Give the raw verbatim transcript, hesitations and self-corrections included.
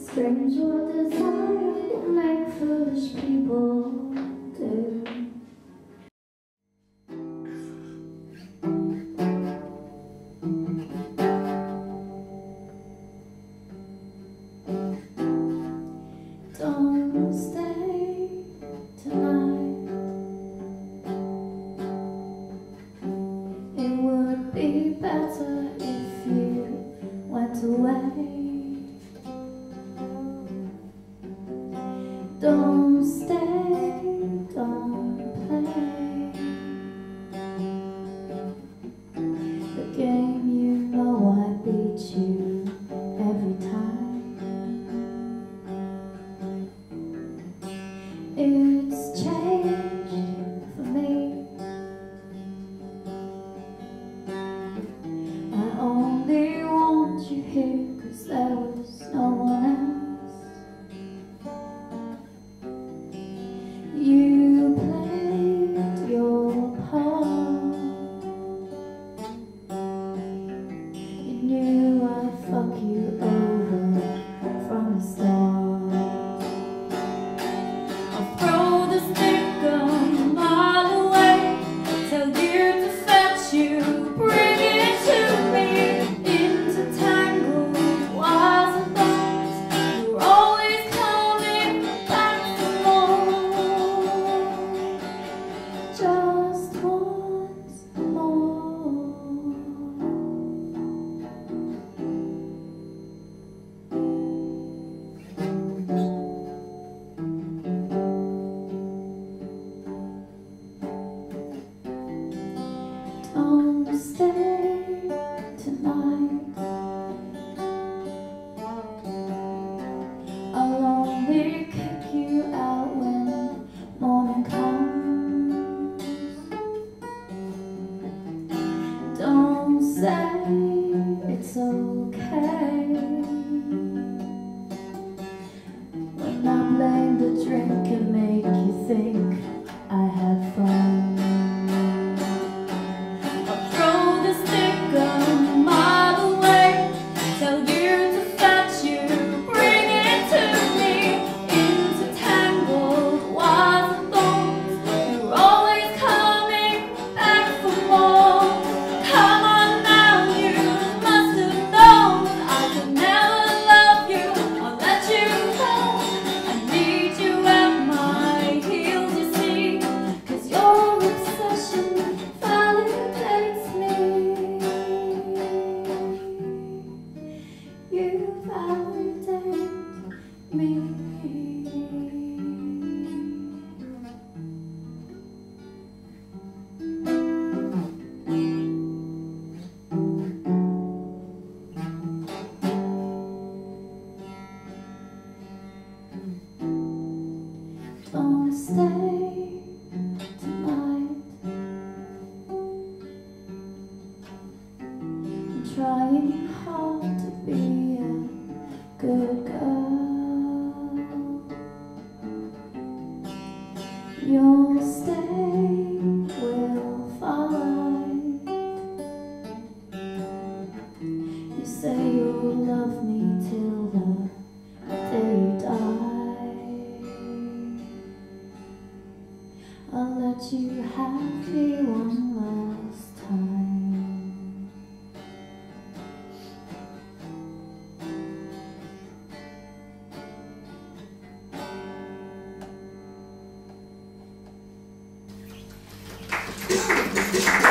Strange what desire can make foolish people do. Don't stay tonight. It would be better if you went away. Don't stay, don't play the game. You know I beat you every time. It's changed for me. I only want you here 'cause there was no one else. You played your part. You knew I'd fuck you over from the start. I'll throw the stick a mile away, tell you to fetch you, bring it to me, into tangled wires and thorns. You're always coming back for more. Just once more. Don't stay tonight. I'll only kick you out when morning comes. Don't say it's okay when I blame the drink and make you think I had fun. I'll throw the stick a mile away, tell you to fetch you, bring it to me, into tangled wires and thorns. You're always coming back for more. Come on now, you must have known I could never love you or let you go. I need you at my heels, you see, 'cause your obsession validates me. You validate me. Don't stay tonight. I'm trying hard to be a good girl. You'll stay, we'll fight. You say you'll love me till the day you die. I'll let you have me one last time. Thank you.